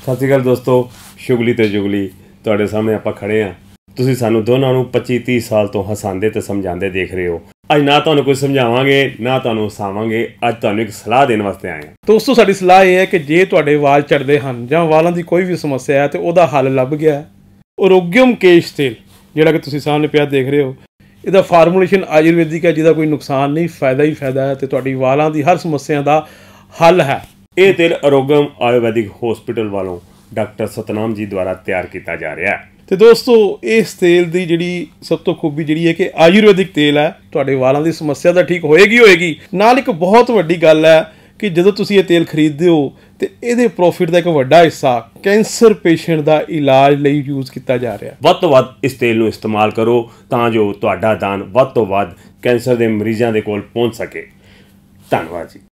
ਸਤਿ ਸ਼੍ਰੀ ਅਕਾਲ ਦੋਸਤੋ, ਸ਼ੁਗਲੀ ਤੇ ਜੁਗਲੀ ਤੁਹਾਡੇ ਸਾਹਮਣੇ ਆਪਾਂ ਖੜੇ ਹਾਂ। ਤੁਸੀਂ ਸਾਨੂੰ ਦੋਨਾਂ ਨੂੰ 25-30 ਸਾਲ ਤੋਂ ਹਸਾਉਂਦੇ ਤੇ ਸਮਝਾਉਂਦੇ ਦੇਖ ਰਹੇ ਹੋ। ਅੱਜ ਨਾ ਤੁਹਾਨੂੰ ਕੁਝ ਸਮਝਾਵਾਂਗੇ ਨਾ ਤੁਹਾਨੂੰ ਹਸਾਵਾਂਗੇ, ਅੱਜ ਤੁਹਾਨੂੰ ਇੱਕ ਸਲਾਹ ਦੇਣ ਵਾਸਤੇ ਆਏ ਹਾਂ। ਦੋਸਤੋ, ਸਾਡੀ ਸਲਾਹ ਇਹ ਹੈ ਕਿ ਜੇ ਤੁਹਾਡੇ ਵਾਲ ਝੜਦੇ ਹਨ ਜਾਂ ਵਾਲਾਂ ਦੀ ਕੋਈ ਵੀ ਸਮੱਸਿਆ ਹੈ ਤੇ ਉਹਦਾ ਹੱਲ ਲੱਭ ਗਿਆ ਹੈ। ਅਰੋਗਿਅਮ ਕੇਸ਼ ਤੇਲ ਜਿਹੜਾ ਕਿ ਤੁਸੀਂ ਸਾਹਮਣੇ ਪਿਆ ਦੇਖ ਰਹੇ ਹੋ, ਇਹਦਾ ਫਾਰਮੂਲੇਸ਼ਨ ਆਯੁਰਵੈਦਿਕ ਹੈ, ਜਿਹਦਾ ਕੋਈ ਨੁਕਸਾਨ ਨਹੀਂ, ਫਾਇਦਾ ਹੀ ਫਾਇਦਾ ਹੈ ਤੇ ਤੁਹਾਡੀ ਵਾਲਾਂ ਦੀ ਹਰ ਸਮੱਸਿਆ ਦਾ ਹੱਲ ਹੈ। ਇਹ ਤੇਲ ਅਰੋਗਿਅਮ ਆਯੁਰਵੈਦਿਕ ਹਸਪੀਟਲ ਵੱਲੋਂ ਡਾਕਟਰ ਸਤਨਾਮ ਜੀ ਦੁਆਰਾ ਤਿਆਰ ਕੀਤਾ ਜਾ ਰਿਹਾ ਹੈ। ਤੇ ਦੋਸਤੋ, ਇਸ ਤੇਲ ਦੀ ਜਿਹੜੀ ਸਭ ਤੋਂ ਖੂਬੀ ਜਿਹੜੀ ਹੈ ਕਿ ਆਯੁਰਵੈਦਿਕ ਤੇਲ ਹੈ, ਤੁਹਾਡੇ ਵਾਲਾਂ ਦੀ ਸਮੱਸਿਆ ਤਾਂ ਠੀਕ ਹੋਏਗੀ। ਨਾਲ ਇੱਕ ਬਹੁਤ ਵੱਡੀ ਗੱਲ ਹੈ ਕਿ ਜਦੋਂ ਤੁਸੀਂ ਇਹ ਤੇਲ ਖਰੀਦਦੇ ਹੋ ਤੇ ਇਹਦੇ ਪ੍ਰੋਫਿਟ ਦਾ ਇੱਕ ਵੱਡਾ ਹਿੱਸਾ ਕੈਂਸਰ ਪੇਸ਼ੈਂਟ ਦਾ ਇਲਾਜ ਲਈ ਯੂਜ਼ ਕੀਤਾ ਜਾ ਰਿਹਾ। ਵੱਧ ਤੋਂ ਵੱਧ ਇਸ ਤੇਲ ਨੂੰ ਇਸਤੇਮਾਲ ਕਰੋ ਤਾਂ ਜੋ ਤੁਹਾਡਾ ਦਾਨ ਵੱਧ ਤੋਂ ਵੱਧ ਕੈਂਸਰ ਦੇ ਮਰੀਜ਼ਾਂ ਦੇ ਕੋਲ ਪਹੁੰਚ ਸਕੇ। ਧੰਨਵਾਦ ਜੀ।